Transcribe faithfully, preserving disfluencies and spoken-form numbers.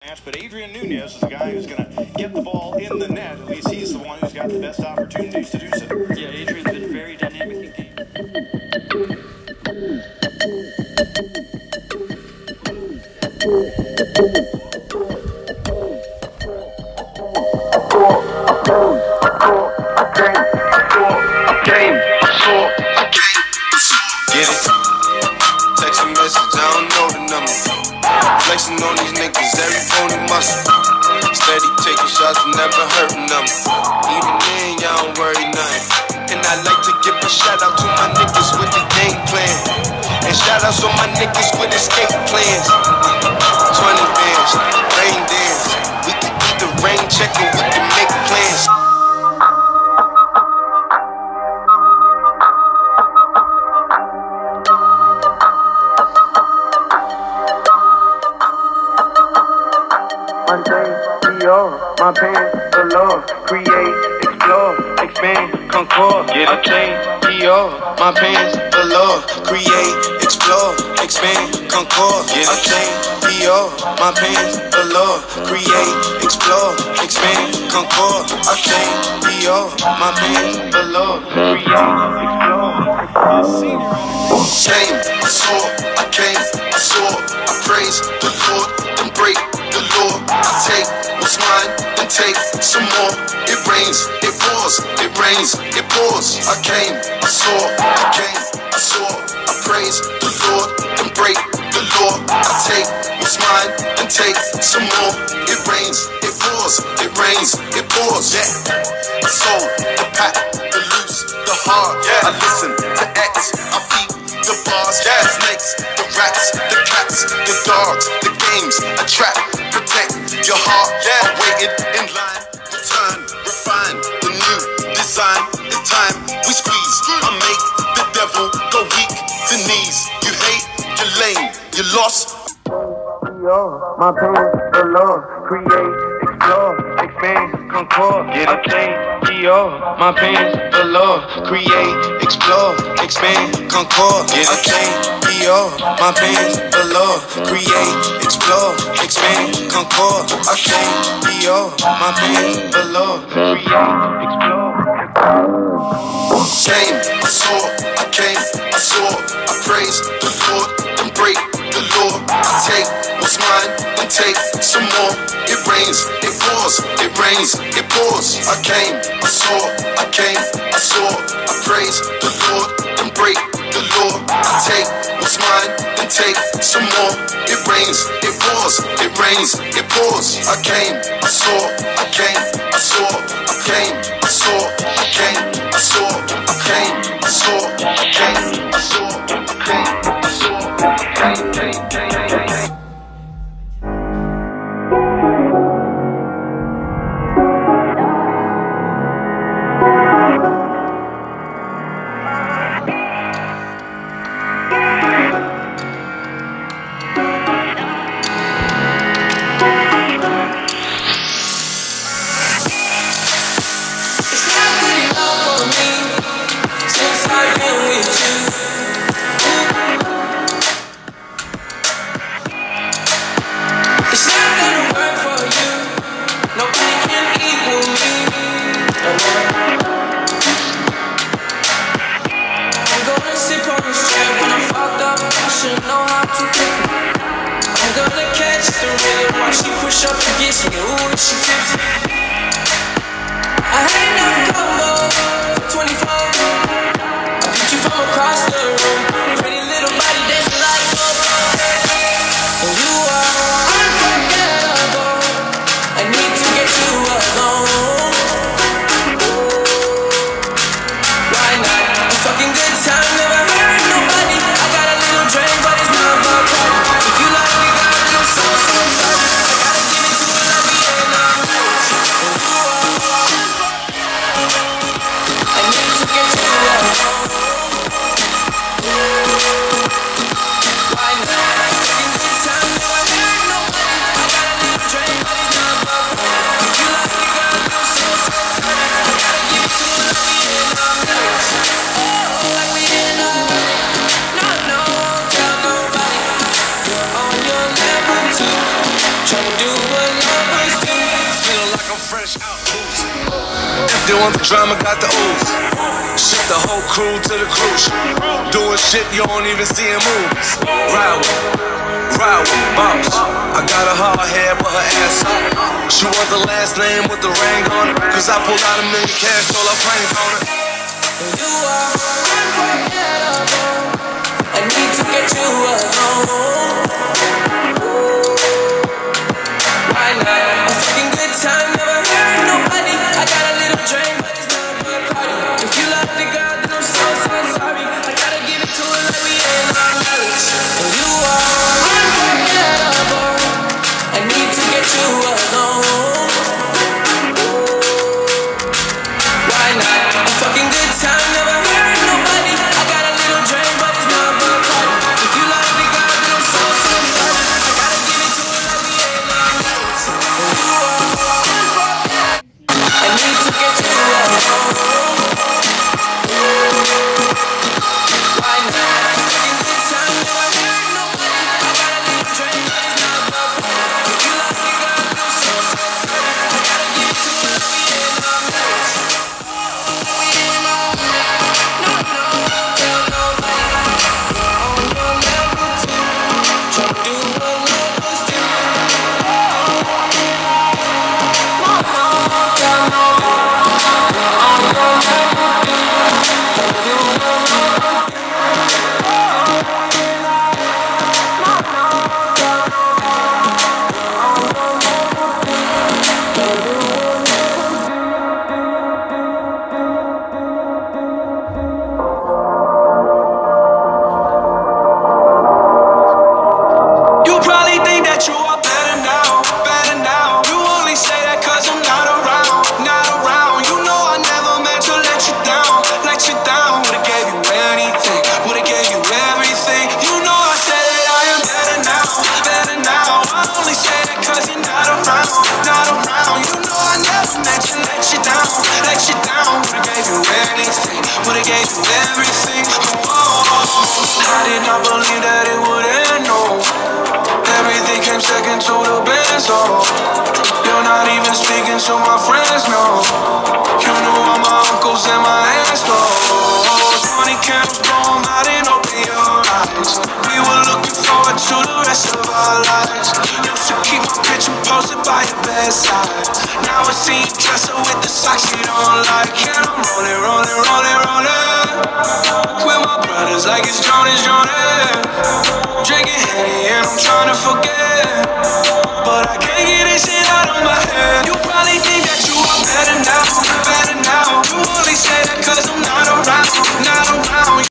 But Adrian Nunez is the guy who's going to get the ball in the net. At least he's the one who's got the best opportunities to do so. Yeah, Adrian's been very dynamic in game. Get it? Text a message, I don't know the number. Flexing on these niggas, every phony muscle. Steady taking shots, never hurting them. Even then, y'all don't worry nothing. And I like to give a shout out to my niggas with the game plan. And shout outs on my niggas with escape plans. twenty bands, rain dance. We can eat the rain check and we can make plans. My pants below, create, explore, expand, concord. Get a chain, P O, my pants below, create, explore, expand, concord. Get a chain, P O, my pants below, create, explore, expand, concord. A chain, P O, my pants below, create, explore, expand. Came, I saw, I came, I saw, I praise the Lord, and break the law. I take what's mine and take some more. It rains, it pours, it rains, it pours. I came, I saw, I came, I saw, I praise the Lord and break the law. I take what's mine and take some more. It rains, it pours, it rains, it pours. Yeah, the soul, the pack, the loose, the hard. Yeah, I listen to X, I beat the bars. Yeah, the snakes, the rats, the cats, the dogs, the games, a trap, protect your heart. Yeah, I waited in line, return, refine the new design. It's time we squeeze. I make the devil go weak to knees. You hate, you're lame, you lost. My pants below, create, explore, expand, concord. Get a chain, P O, my pants below, create, explore, expand, concord. Get a chain, P O, my pants below, create, explore, expand, concord. A chain, P O, my pants below, create, explore. Came, I saw, I came, I saw, I praise the Lord and break the law. I take what's mine and take some more. It rains, it pours, it rains, it pours. I came, I saw, I came, I saw, I praise the Lord and break the law. I take what's mine and take some more. It rains, it pours, it rains, it pours. I came, I saw, I came, I saw, I came, I saw, I came, I saw, I came, I saw, I came, I saw, I came, I saw, I came, came, came, came, came. She push up against me, ooh, she tips. I ain't never combo for twenty-four. I beat you from across the room. Pretty little body dancing like go-go. And you are unforgettable. I need to get you alone. Why not? A fucking good time, never hurt nobody. I got a little drink, but it's not about party. If you like me, God, I'm so, so sorry. I gotta give it to her like we ain't no. fresh out cruising. If they want the drama, got the ooze. Ship the whole crew to the cruise. Doing shit you don't even see in movies. Ride with, ride with boss. I got a hard head, but her ass up. She want the last name with the ring on it. Cause I pulled out a million cash, all her brains on it. You are unforgettable. I need to get you alone. Why not? A fucking good time, never hurt nobody. I got a little drink, but it's not a good party. If you love the girl, then I'm so, so sorry. I gotta give it to her like we ain't on marriage. And you are unforgettable. I need to get you alone. Why not? A fucking good time, never hurt nobody. I got a little drink, but it's not a good party. If you love the girl, then I'm so, so sorry. I gotta give it to her like we ain't on marriage. And you are unforgettable. I need to get you alone. Why not? A fucking good time, never hurt nobody. I got a little drink, but it's not a good party. If you love the girl, then I'm so, so sorry. I gotta give it to her like we ain't on marriage. We ain't on marriage. No, no, tell nobody. On your level two. Try to do what lovers do. No, no, tell nobody. On your level two. Try to do what lovers do. You probably think that you are better now, better now. You only say that cause I'm not around, not around. You know I never meant to let you down, let you down. Would've gave you anything, would've gave you everything. You know I said that I am better now, better now. I only say that cause you're not around, not around. You know I never meant to let you down, let you down. Would've gave you anything, would've gave you everything. Oh, I did not believe that it would end, no. Everything came second to the best, oh. You're not even speaking to my friends, no. You know all my uncles and my aunts, no. Twenty candles blow 'em out and open your eyes. We were looking forward to the rest of our lives. Used to keep my picture posted by your bedside. Now I see you dresser with the socks you don't like. And I'm rolling, rolling, rolling, rolling with my brothers like it's Jonas, Jonas. Drinking Henny and I'm trying to forget, but I can't get this shit